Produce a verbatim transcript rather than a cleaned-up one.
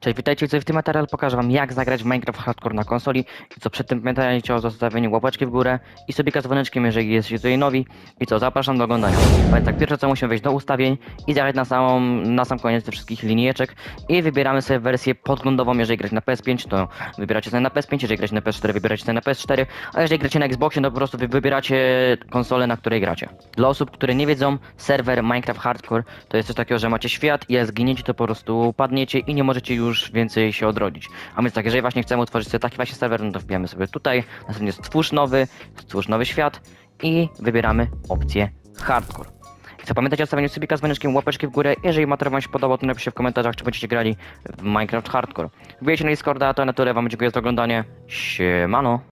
Cześć, witajcie, w tym materiale pokażę wam, jak zagrać w Minecraft Hardcore na konsoli. I co, przed tym pamiętajcie o zostawieniu łapeczki w górę i sobie z dzwoneczkiem, jeżeli jesteście tutaj nowi. I co, zapraszam do oglądania. Więc tak, pierwsze co, musimy wejść do ustawień i zjechać na, samą, na sam koniec tych wszystkich linijeczek i wybieramy sobie wersję podglądową. Jeżeli grać na P S pięć, to wybieracie sobie na P S pięć, jeżeli gracie na P S cztery, wybieracie sobie na P S cztery, a jeżeli gracie na Xboxie, to po prostu wy wybieracie konsolę, na której gracie. Dla osób, które nie wiedzą, serwer Minecraft Hardcore to jest coś takiego, że macie świat i jak zginiecie, to po prostu padniecie i nie możecie już więcej się odrodzić. A więc tak, jeżeli właśnie chcemy utworzyć sobie taki właśnie serwer, no to wbijamy sobie tutaj, następnie stwórz nowy, stwórz nowy świat i wybieramy opcję Hardcore. I co, pamiętajcie o stawieniu subika z dzwoneczkiem, łapeczki w górę. Jeżeli materiał wam się podobał, to napiszcie w komentarzach, czy będziecie grali w Minecraft Hardcore. Wbijajcie na Discorda, to na tyle, wam dziękuję za oglądanie. Siemano!